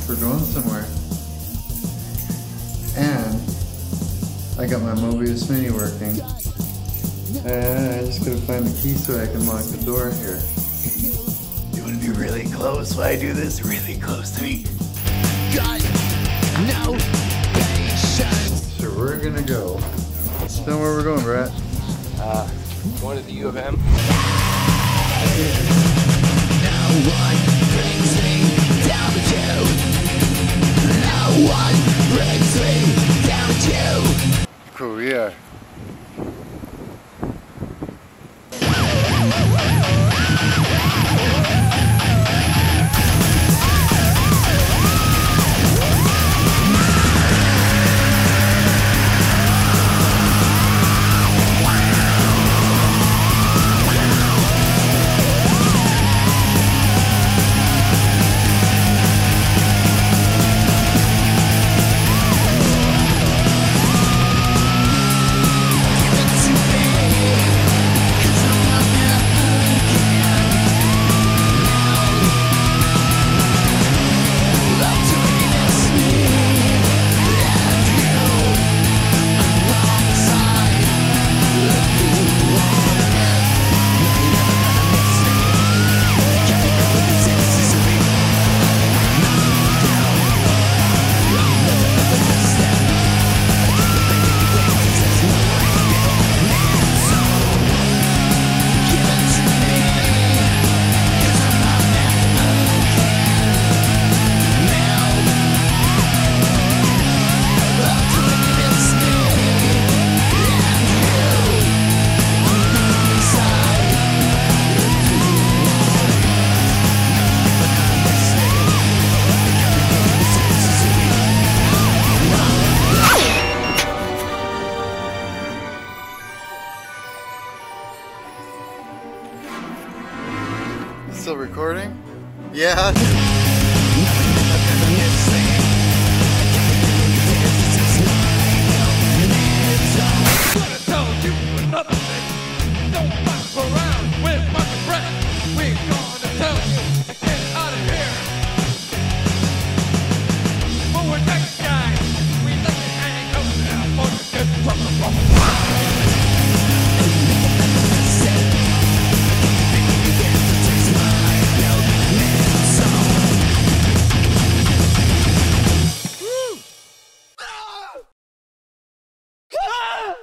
we're going somewhere. And I got my Mobius Mini working. And I just gotta find the key so I can lock the door here. You wanna be really close while I do this? Really close to me. Got no patience. So we're gonna go. Tell me where we're going, Brett. Going to the U of M. No one brings me down but you. No one brings me down but you. Cool, we are. Still recording? Yeah.